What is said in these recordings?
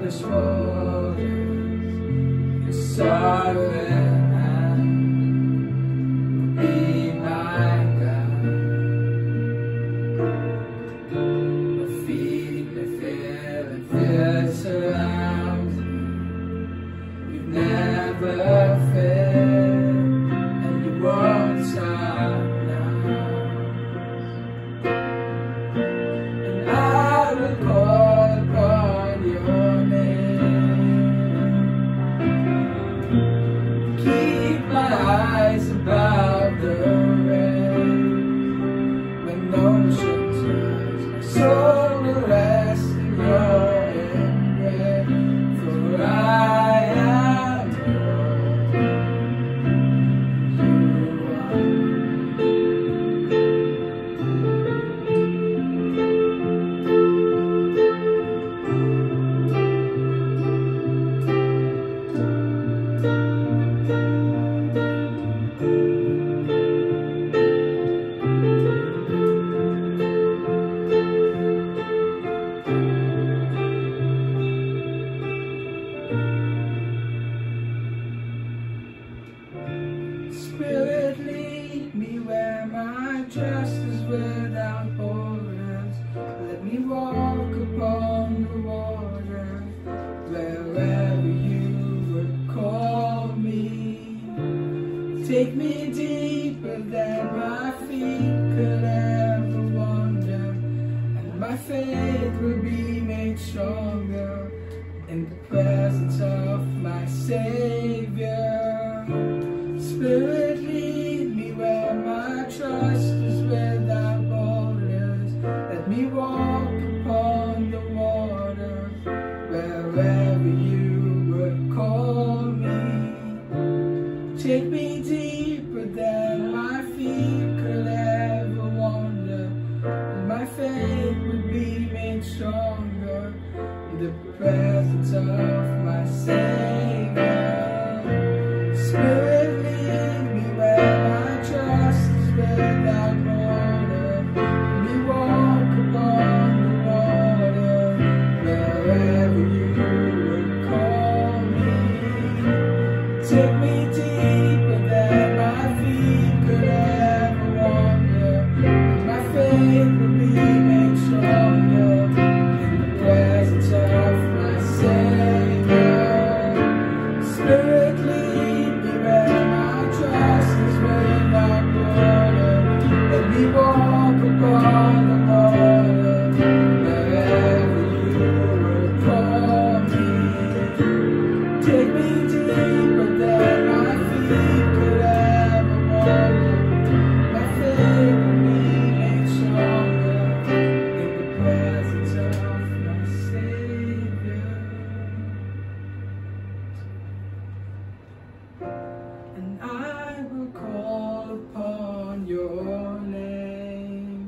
endless waters, your sovereign hand will be my God. My feet may fail and fear surrounds me. You've never failed, and you won't stop now. And I will call upon your name. Keep my eyes above the rain. When oceans rise, my soul will rest in your embrace. For I am yours, you are. Spirit, lead me where my trust is without borders. Let me walk upon the water, wherever you would call me. Take me deeper than my feet could ever wander, and my faith will be made stronger in the presence of my Savior. Spirit, lead me where my trust is without borders. Let me walk upon the water, wherever you would call me. Take me deeper than my feet could ever wander, and my faith would be made stronger in the presence of my Savior. Spirit, lead me where my trust is without border. Let me walk upon the water, wherever you would call me. Take me deeper than my feet could ever wander, and my faith will be made stronger in the presence of my Savior. Spirit, lead me where my trust is without border. Let me walk upon the water, wherever you would call me. Take me deeper than my feet could ever wander. My faith will be made stronger in the presence of my Savior. And I will call upon your name.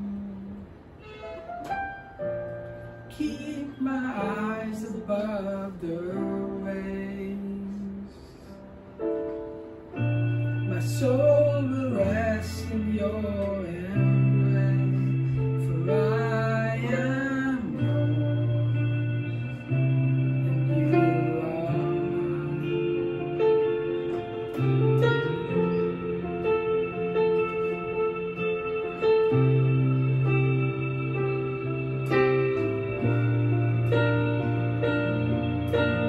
Keep my eyes above the waves. My soul will rest in your embrace. For I am yours, and you are mine.